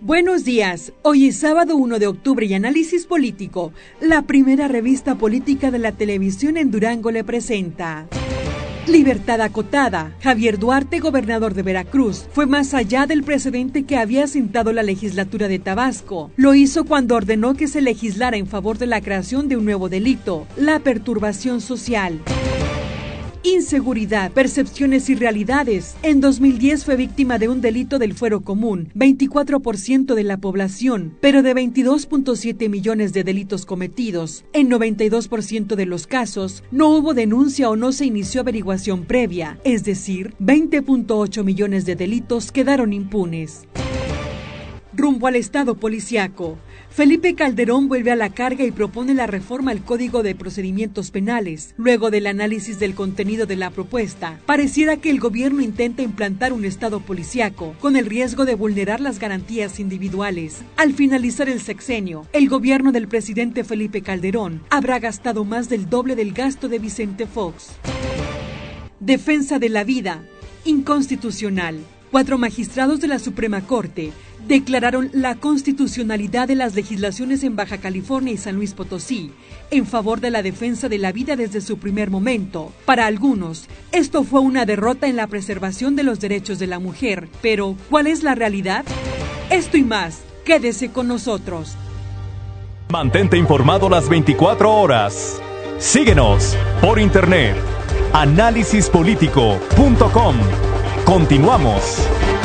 Buenos días, hoy es sábado 1 de octubre y Análisis Político, la primera revista política de la televisión en Durango le presenta. Libertad acotada. Javier Duarte, gobernador de Veracruz, fue más allá del precedente que había sentado la legislatura de Tabasco. Lo hizo cuando ordenó que se legislara en favor de la creación de un nuevo delito, la perturbación social. Inseguridad, percepciones y realidades. En 2010 fue víctima de un delito del fuero común, 24% de la población, pero de 22.7 millones de delitos cometidos. En 92% de los casos no hubo denuncia o no se inició averiguación previa, es decir, 20.8 millones de delitos quedaron impunes. Rumbo al Estado policiaco. Felipe Calderón vuelve a la carga y propone la reforma al Código de Procedimientos Penales. Luego del análisis del contenido de la propuesta, pareciera que el gobierno intenta implantar un Estado policiaco, con el riesgo de vulnerar las garantías individuales. Al finalizar el sexenio, el gobierno del presidente Felipe Calderón habrá gastado más del doble del gasto de Vicente Fox. Defensa de la vida. Inconstitucional. 4 magistrados de la Suprema Corte declararon la constitucionalidad de las legislaciones en Baja California y San Luis Potosí en favor de la defensa de la vida desde su primer momento. Para algunos, esto fue una derrota en la preservación de los derechos de la mujer. Pero, ¿cuál es la realidad? Esto y más, quédese con nosotros. Mantente informado las 24 horas. Síguenos por internet. Análisispolitico.com. Continuamos.